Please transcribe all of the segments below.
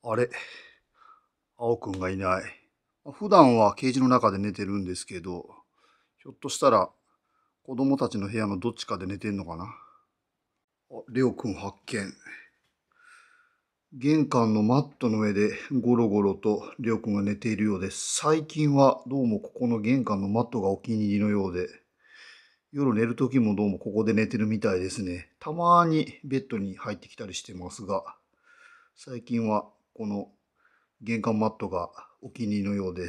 あれ、青くんがいない。普段はケージの中で寝てるんですけど、ひょっとしたら子供たちの部屋のどっちかで寝てんのかな。レオくん発見。玄関のマットの上でゴロゴロとレオくんが寝ているようです。最近はどうもここの玄関のマットがお気に入りのようで、夜寝る時もどうもここで寝てるみたいですね。たまにベッドに入ってきたりしてますが、最近はこの玄関マットがお気に入りのようです。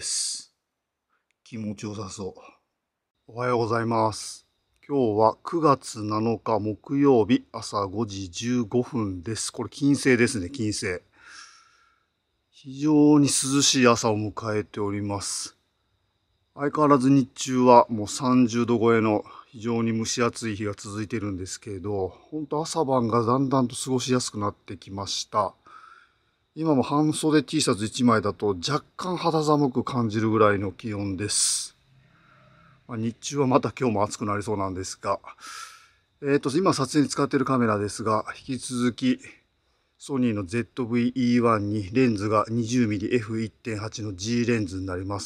気持ちよさそう。おはようございます。今日は9月7日木曜日朝5時15分です。これ金星ですね、金星。非常に涼しい朝を迎えております。相変わらず日中はもう30度超えの非常に蒸し暑い日が続いているんですけど、本当朝晩がだんだんと過ごしやすくなってきました。今も半袖 T シャツ1枚だと若干肌寒く感じるぐらいの気温です。日中はまた今日も暑くなりそうなんですが、今撮影に使っているカメラですが、引き続きソニーの ZV-E1 にレンズが 20mm f1.8 の G レンズになります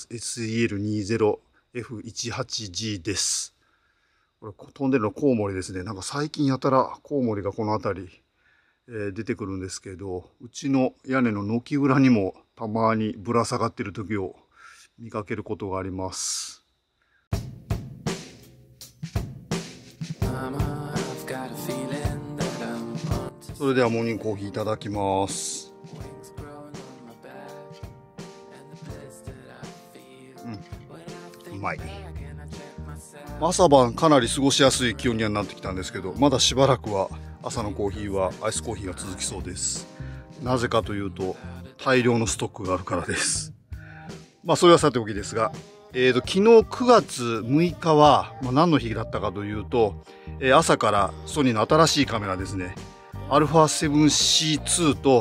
。SEL20F18G です。これ飛んでるのコウモリですね。なんか最近やたらコウモリがこの辺り出てくるんですけど、うちの屋根の軒裏にもたまにぶら下がっている時を見かけることがあります。それではモーニングコーヒーいただきます。うまい。朝晩かなり過ごしやすい気温にはなってきたんですけど、まだしばらくは朝のコーヒーはアイスコーヒーが続きそうです。なぜかというと大量のストックがあるからです。それはさておきですが、昨日9月6日は、何の日だったかというと、朝からソニーの新しいカメラですね、α7C2 と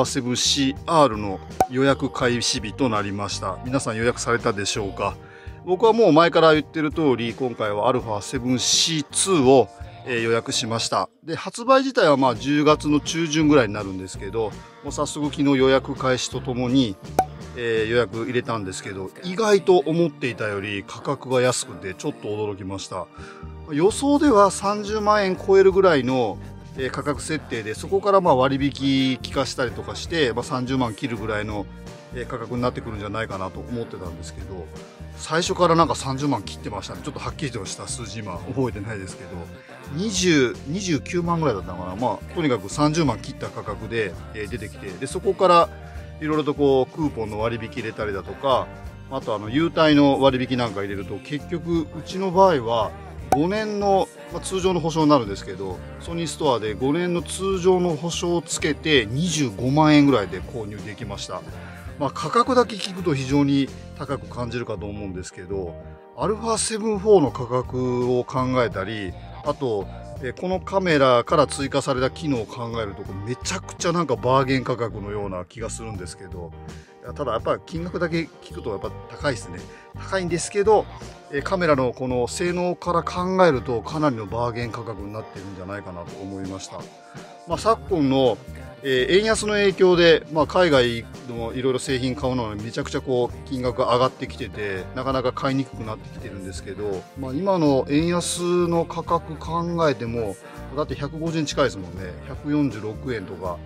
α7CR の予約開始日となりました。皆さん予約されたでしょうか。僕はもう前から言ってる通り、今回は α7C2 を予約しました。で、発売自体は10月の中旬ぐらいになるんですけど、もう早速昨日予約開始とともに、予約入れたんですけど、意外と思っていたより価格が安くてちょっと驚きました。予想では30万円超えるぐらいの価格設定で、そこから割引効かしたりとかして、30万切るぐらいの価格になってくるんじゃないかなと思ってたんですけど、最初からなんか30万切ってましたね。ちょっとはっきりとした数字今覚えてないですけど、29万ぐらいだったのかな。とにかく30万切った価格で出てきて、でそこからいろいろとクーポンの割引入れたりだとか、あと優待の割引なんか入れると、結局うちの場合は5年の、通常の保証になるんですけど、ソニーストアで5年の通常の保証をつけて25万円ぐらいで購入できました。価格だけ聞くと非常に高く感じるかと思うんですけど、α7-4 の価格を考えたり、あとこのカメラから追加された機能を考えると、めちゃくちゃなんかバーゲン価格のような気がするんですけど、ただやっぱり金額だけ聞くとやっぱ高いですね。高いんですけど、カメラのこの性能から考えるとかなりのバーゲン価格になっているんじゃないかなと思いました。昨今の円安の影響で、海外のいろいろ製品買うのにめちゃくちゃ金額が上がってきてて、なかなか買いにくくなってきてるんですけど、今の円安の価格考えてもだって150円近いですもんね。146円とか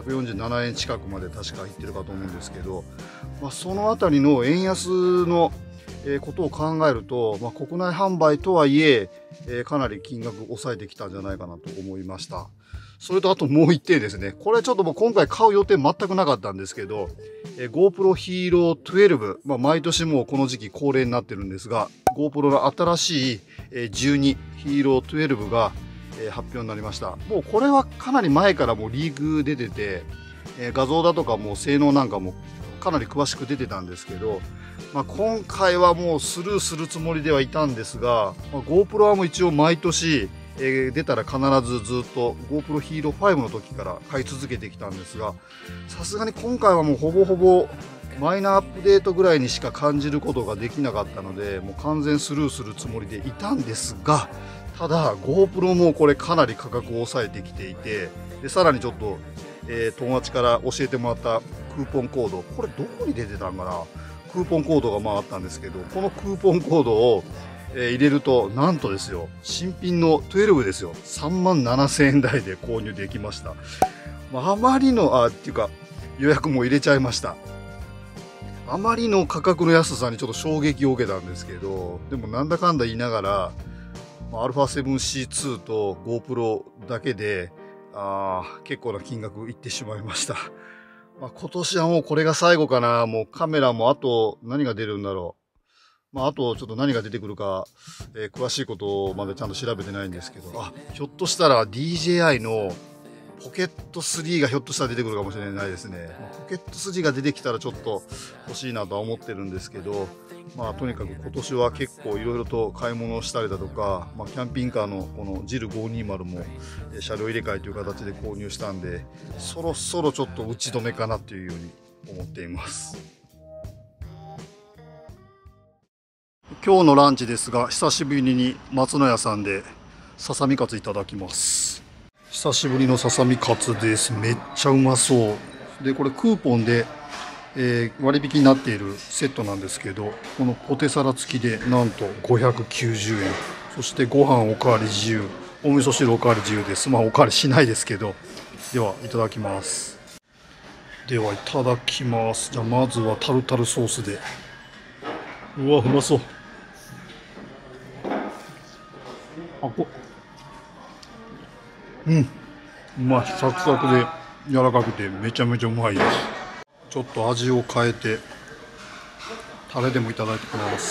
147円近くまで確かいってるかと思うんですけど、そのあたりの円安のことを考えると、国内販売とはいえかなり金額を抑えてきたんじゃないかなと思いました。それとあともう一点ですね。これちょっともう今回買う予定全くなかったんですけど、GoPro Hero 12、毎年もうこの時期恒例になってるんですが、GoPro の新しい12 Hero 12が発表になりました。もうこれはかなり前からもうリーク出てて、画像だとかも性能なんかもかなり詳しく出てたんですけど、今回はもうスルーするつもりではいたんですが、GoPro はもう一応毎年出たら必ずずっと GoPro Hero 5の時から買い続けてきたんですが、さすがに今回はもうほぼほぼマイナーアップデートぐらいにしか感じることができなかったので、もう完全スルーするつもりでいたんですが、ただ GoPro もこれかなり価格を抑えてきていて、でさらにちょっと、友達から教えてもらったククーポンコード、これどこに出てたんかな、クーポンコードがあったんですけど、このクーポンコードを入れると、なんとですよ、新品の12ですよ、37,000円台で購入できました。あまりの、っていうか、予約も入れちゃいました。あまりの価格の安さにちょっと衝撃を受けたんですけど、でもなんだかんだ言いながら、α7C2 と GoPro だけで、結構な金額いってしまいました。今年はもうこれが最後かな。もうカメラもあと何が出るんだろう。あとちょっと何が出てくるか、詳しいことまでちゃんと調べてないんですけど、ひょっとしたら DJI のポケット3がひょっとしたら出てくるかもしれないですね。ポケット3が出てきたらちょっと欲しいなとは思ってるんですけど、とにかく今年は結構いろいろと買い物をしたりだとか、キャンピングカーのこの JIL520 も車両入れ替えという形で購入したんで、そろそろちょっと打ち止めかなというように思っています。今日のランチですが、久しぶりに松の屋さんでささみカツいただきます。久しぶりのささみカツです。めっちゃうまそう。で、これクーポンで、割引になっているセットなんですけど、このポテサラ付きでなんと590円。そしてご飯おかわり自由。お味噌汁おかわり自由です。おかわりしないですけど。では、いただきます。では、いただきます。じゃあ、まずはタルタルソースで。うわ、うまそう。うまい。サクサクで柔らかくてめちゃめちゃうまいです。ちょっと味を変えてタレでもいただいてきます。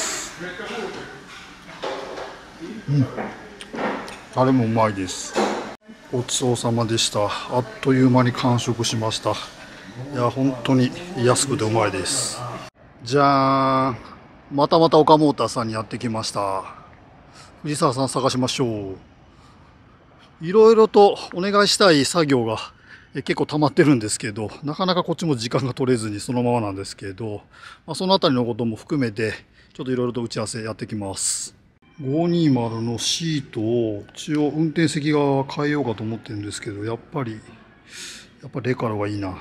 タレもうまいです。ごちそうさまでした。あっという間に完食しました。いや、本当に安くてうまいです。じゃーん。またまた岡モーターさんにやってきました。藤沢さん探しましょう。いろいろとお願いしたい作業が結構溜まってるんですけど、なかなかこっちも時間が取れずにそのままなんですけど、そのあたりのことも含めて、ちょっといろいろと打ち合わせやってきます。520のシートを一応運転席側は変えようかと思ってるんですけど、やっぱりレカロがいいな。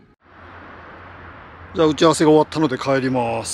じゃあ打ち合わせが終わったので帰ります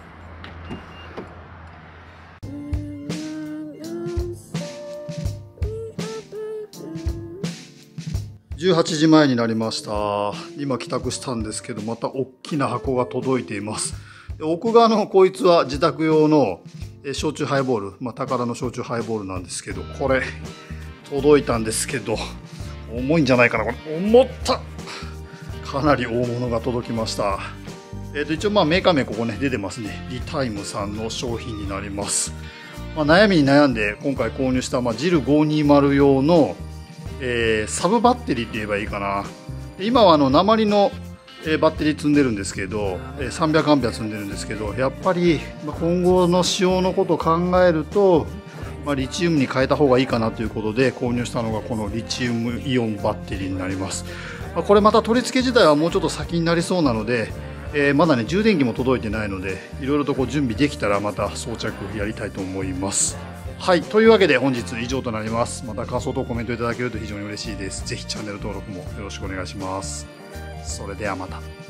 。18時前になりました。今帰宅したんですけど、また大きな箱が届いています。奥側のこいつは自宅用の焼酎ハイボール、宝の焼酎ハイボールなんですけど、これ届いたんですけど、重いんじゃないかな、これ。重った。かなり大物が届きました。一応メーカー名ここね出てますね。リタイムさんの商品になります。悩みに悩んで今回購入した、JIL520 用のサブバッテリーって言えばいいかな。今は鉛のバッテリー積んでるんですけど、300アンペア積んでるんですけど、やっぱり今後の使用のことを考えると、リチウムに変えた方がいいかなということで購入したのがこのリチウムイオンバッテリーになります。これまた取り付け自体はもうちょっと先になりそうなので、まだね充電器も届いてないので、いろいろと準備できたらまた装着やりたいと思います。はい、というわけで本日以上となります。また感想とコメントいただけると非常に嬉しいです。ぜひチャンネル登録もよろしくお願いします。それではまた。